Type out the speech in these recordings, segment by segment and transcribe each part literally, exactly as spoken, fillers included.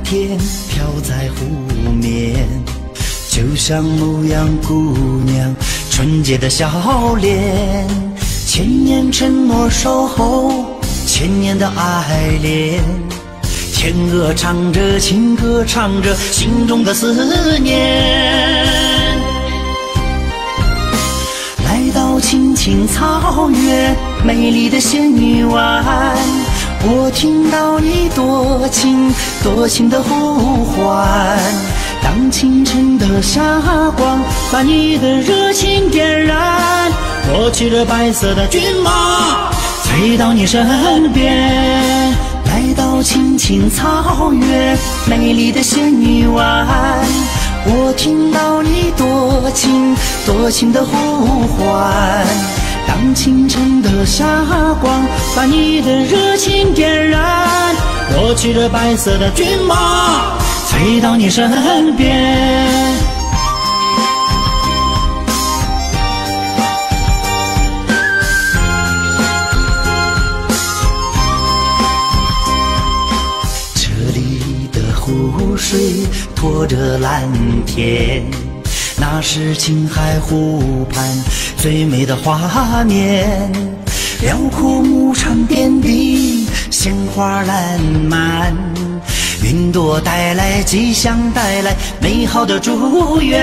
天飘在湖面，就像牧羊姑娘纯洁的笑脸，千年承诺守候，千年的爱恋。天歌唱着，情歌唱着，心中的思念。来到青青草原，美丽的仙女湾，我听到你多情多情的呼唤。当清晨的霞光把你的热情点燃，我骑着白色的骏马飞到你身边。来到青青草原，美丽的仙女湾，我听到你多情多情的呼唤。当清晨的霞光把你的热情点燃，我骑着白色的骏马飞到你身边。湖水拖着蓝天，那是青海湖畔最美的画面。辽阔牧场遍地鲜花烂漫，云朵带来吉祥，带来美好的祝愿。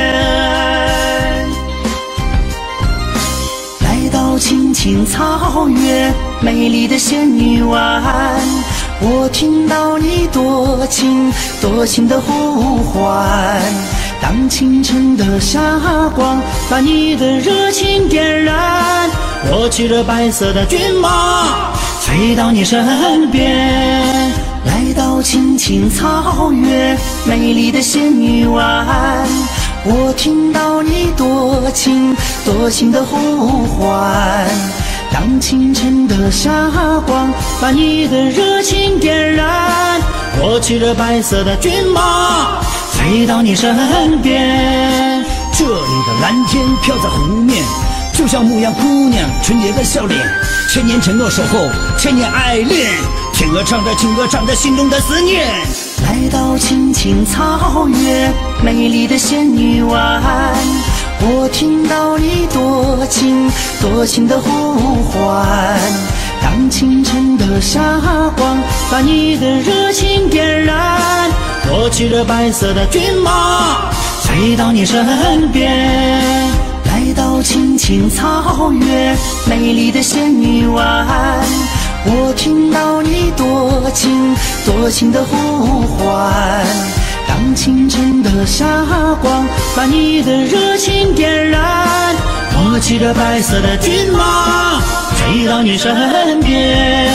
来到青青草原，美丽的仙女湾，我听到你多情多情的呼唤。当清晨的霞光把你的热情点燃，我骑着白色的骏马飞到你身边。来到青青草原，美丽的仙女湾，我听到你多情多情的呼唤。当清晨的霞光把你的热情点燃，我骑着白色的骏马飞到你身边。这里的蓝天飘在湖面，就像牧羊姑娘纯洁的笑脸，千年承诺守候，千年爱恋。天歌唱着，情歌唱着，心中的思念。来到青青草原，美丽的仙女湾，我听到你多情多情的呼唤。当清晨的霞光把你的热情点燃，我骑着白色的骏马飞到你身边。来到青青草原，美丽的仙女湾，我听到你多情多情的呼唤。当清晨的霞光把你的热情点燃，我骑着白色的骏马飞到你身边。